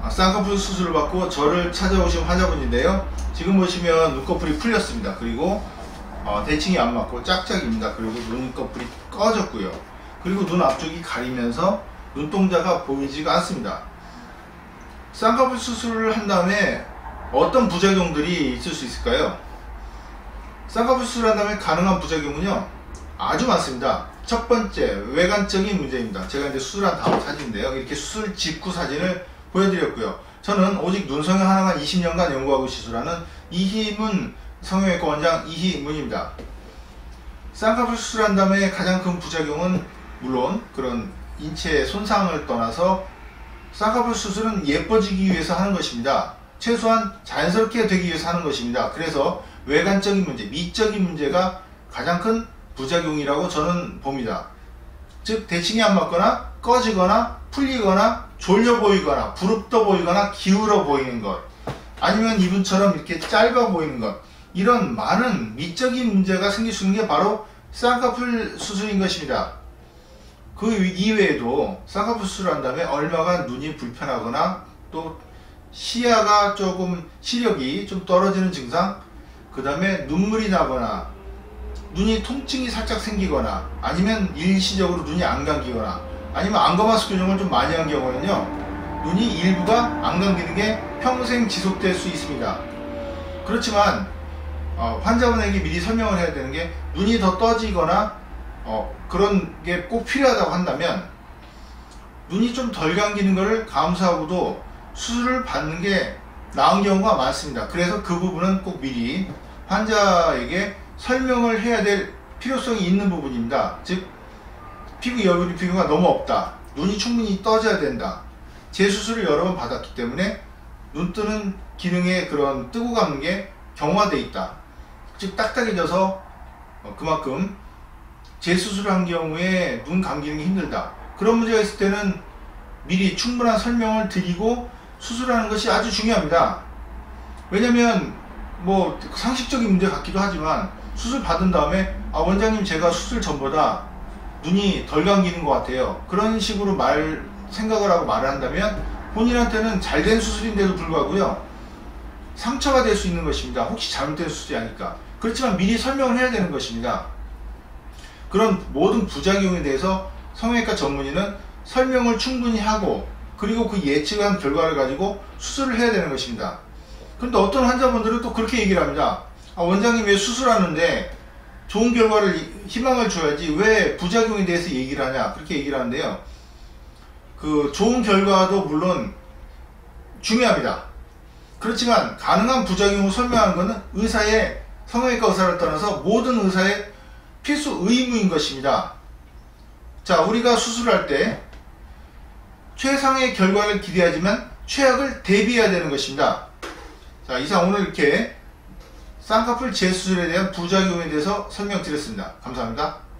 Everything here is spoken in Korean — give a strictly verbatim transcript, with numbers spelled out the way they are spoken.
쌍꺼풀 수술을 받고 저를 찾아오신 환자분인데요. 지금 보시면 눈꺼풀이 풀렸습니다. 그리고 어, 대칭이 안 맞고 짝짝입니다. 그리고 눈꺼풀이 꺼졌고요. 그리고 눈 앞쪽이 가리면서 눈동자가 보이지가 않습니다. 쌍꺼풀 수술을 한 다음에 어떤 부작용들이 있을 수 있을까요? 쌍꺼풀 수술을 한 다음에 가능한 부작용은요, 아주 많습니다. 첫 번째, 외관적인 문제입니다. 제가 이제 수술한 다음 사진인데요. 이렇게 수술 직후 사진을 보여드렸고요. 저는 오직 눈 성형 하나만 이십 년간 연구하고 시술하는 이희문 성형외과 원장 이희문입니다. 쌍꺼풀 수술한 다음에 가장 큰 부작용은 물론 그런 인체 손상을 떠나서 쌍꺼풀 수술은 예뻐지기 위해서 하는 것입니다. 최소한 자연스럽게 되기 위해서 하는 것입니다. 그래서 외관적인 문제, 미적인 문제가 가장 큰 부작용이라고 저는 봅니다. 즉 대칭이 안 맞거나 꺼지거나 풀리거나 졸려 보이거나 부릅떠 보이거나 기울어 보이는 것, 아니면 이분처럼 이렇게 짧아 보이는 것, 이런 많은 미적인 문제가 생길 수 있는 게 바로 쌍꺼풀 수술인 것입니다. 그 이외에도 쌍꺼풀 수술을 한 다음에 얼마간 눈이 불편하거나 또 시야가 조금 시력이 좀 떨어지는 증상, 그 다음에 눈물이 나거나 눈이 통증이 살짝 생기거나 아니면 일시적으로 눈이 안 감기거나 아니면 안검하수 교정을 좀 많이 한 경우에는요, 눈이 일부가 안 감기는 게 평생 지속될 수 있습니다. 그렇지만 어, 환자분에게 미리 설명을 해야 되는 게, 눈이 더 떠지거나 어, 그런 게 꼭 필요하다고 한다면 눈이 좀 덜 감기는 것을 감수하고도 수술을 받는 게 나은 경우가 많습니다. 그래서 그 부분은 꼭 미리 환자에게 설명을 해야 될 필요성이 있는 부분입니다. 즉 피부 여부리 피부가 너무 없다, 눈이 충분히 떠져야 된다, 재수술을 여러 번 받았기 때문에 눈 뜨는 기능의 그런 뜨고 감는 게 경화되어 있다, 즉 딱딱해져서 어, 그만큼 재수술을 한 경우에 눈 감기는 게 힘들다, 그런 문제가 있을 때는 미리 충분한 설명을 드리고 수술하는 것이 아주 중요합니다. 왜냐면 뭐 상식적인 문제 같기도 하지만 수술 받은 다음에 아 원장님 제가 수술 전보다 눈이 덜 감기는 것 같아요, 그런 식으로 말 생각을 하고 말을 한다면 본인한테는 잘된 수술인데도 불구하고요 상처가 될 수 있는 것입니다. 혹시 잘못된 수술이 아닐까. 그렇지만 미리 설명을 해야 되는 것입니다. 그런 모든 부작용에 대해서 성형외과 전문의는 설명을 충분히 하고 그리고 그 예측한 결과를 가지고 수술을 해야 되는 것입니다. 그런데 어떤 환자분들은 또 그렇게 얘기를 합니다. 아, 원장님 왜 수술하는데 좋은 결과를 희망을 줘야지 왜 부작용에 대해서 얘기를 하냐, 그렇게 얘기를 하는데요. 그 좋은 결과도 물론 중요합니다. 그렇지만 가능한 부작용을 설명하는 것은 의사의, 성형외과 의사를 떠나서 모든 의사의 필수 의무인 것입니다. 자, 우리가 수술할 때 최상의 결과를 기대하지만 최악을 대비해야 되는 것입니다. 자, 이상 오늘 이렇게 쌍꺼풀 재수술에 대한 부작용에 대해서 설명드렸습니다. 감사합니다.